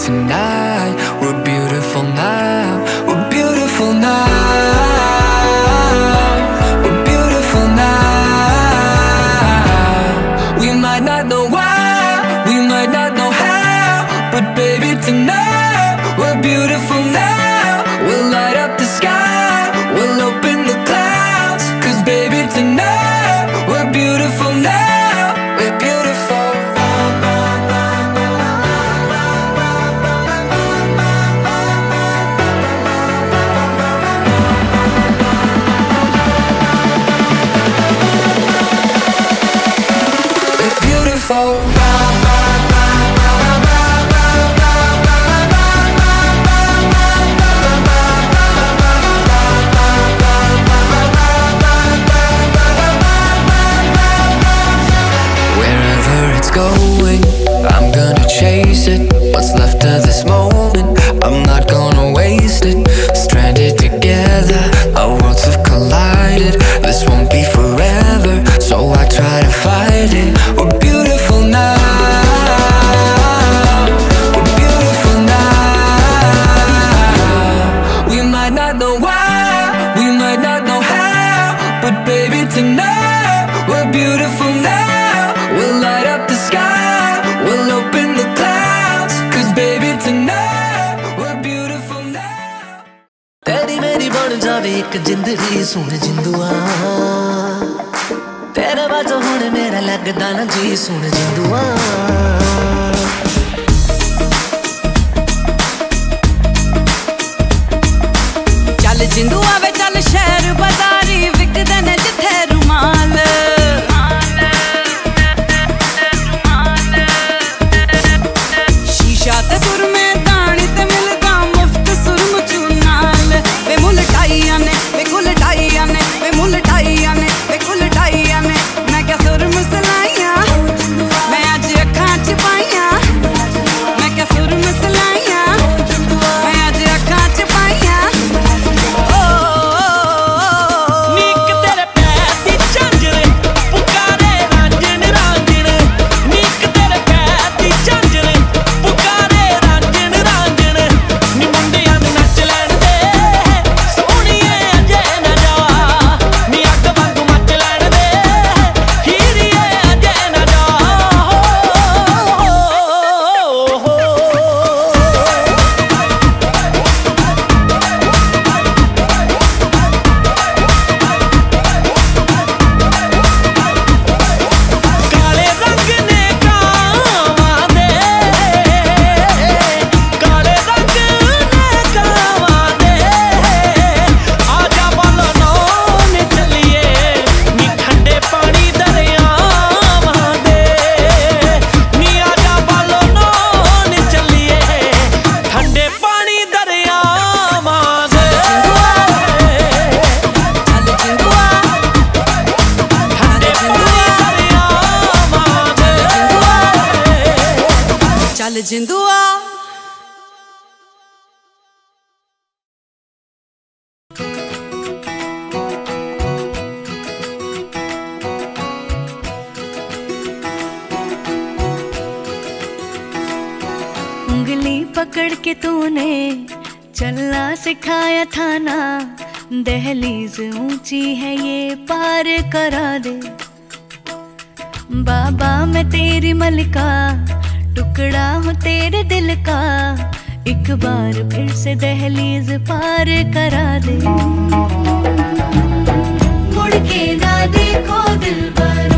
tonight. We're beautiful now. We're beautiful now. We're beautiful now. We might not know why, we might not know how, but baby tonight we're beautiful now. We'll light up the sky, we'll open the clouds, 'cause baby tonight we're beautiful now. We're beautiful. We're beautiful. Going, I'm gonna chase it. What's left of this moment, I'm not gonna waste it. Stranded together, our worlds have collided. This won't be forever, so I try to fight it. We're beautiful now. We're beautiful now. We might not know why, we might not know how, but baby tonight we're beautiful now. We'll light up the sky, we'll open the clouds, 'cause baby tonight we're beautiful now. तेरी मेरी बन जावे एक जिंदगी सुन जिंदुआ, तेरे बाजो हुण मेरा लगदा ना जी सुन जिंदुआ। चल जिंदुआ वे चल शहर बाजारी विकदे ने जिथे रुमाल, ते सुर में दानी ते मिलदा मुफ्त सुर मुचूनाल। वे मुल ढाइया ने वे कुल ढाइया ने वे मुल ढाइया ने वे कुल ढाइया ने, मैं क्या सुर मुसलाइया मैं अज अखां च पाइया, मैं क्या सुर मुसलाइया मैं अज अखां च पाइया। ओ नीक तेरे पैर दी झांजर पुकारे रांझण रांझण, नीक तेरे पैर दी झांजर पुकारे रांझण रांझण। नी मुंडियां नूं नच लैण दे सोहणीए अजे ना जा, नी अग वांगू मच लैण दे हीरीए अजे ना जा। काले रंग ने कावां दे, काले रंग ने कावां दे, आजा बोलो नौन चलिए नी ठंडे पानी दरियावां दे, नी आजा बोलो नौन चलिए ठंडे पानी दरियावां दे। चल जिंदुआ ठंडे पानी दरियावां दे, चल जिंदुआ। उंगली पकड़ के तूने चलना सिखाया था ना, दहलीज ऊंची है ये पार करा दे। बाबा मैं तेरी मलिका, टुकड़ा हूँ तेरे दिल का, एक बार फिर से दहलीज पार करा दे। मुड़ के ना देखो दिल पर